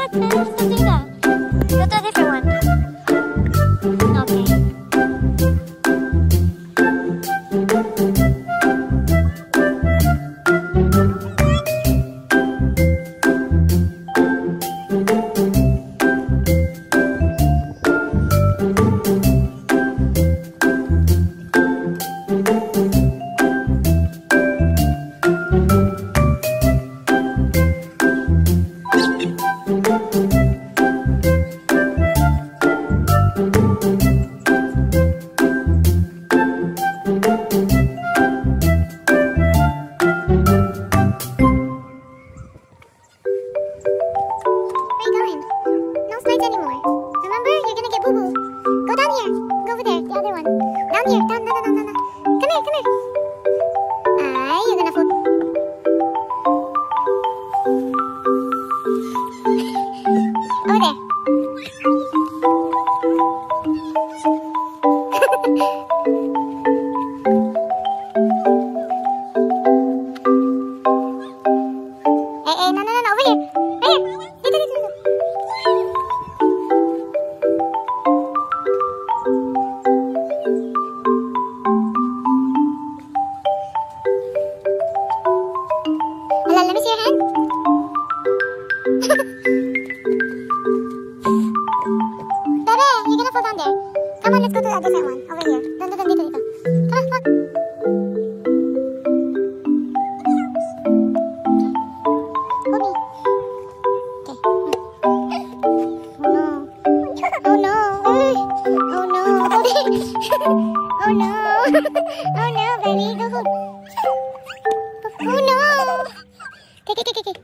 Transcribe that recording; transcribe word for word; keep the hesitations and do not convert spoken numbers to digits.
Don't do that. Go to a different one. Okay. Anymore. Remember, you're gonna get boo-boo. Go down here. Go over there. The other one. Down here. Down, down, down, down, down. Come here, come here. Ah, you're gonna fall. Over there. Hey, hey, no, no, no, no. Over here. Right here. Dito, dito, dito. Let me see your hand. Bebe, you're gonna fall down there. Come on, let's go to a different one. Over here. Dun, dun, dun, dito, dito. Come on, come on. Hold me. Okay. Oh no. Oh no. Oh no. Hold it. Oh no. Oh no, baby. Go hold. Oh no. Okay, okay, okay, okay.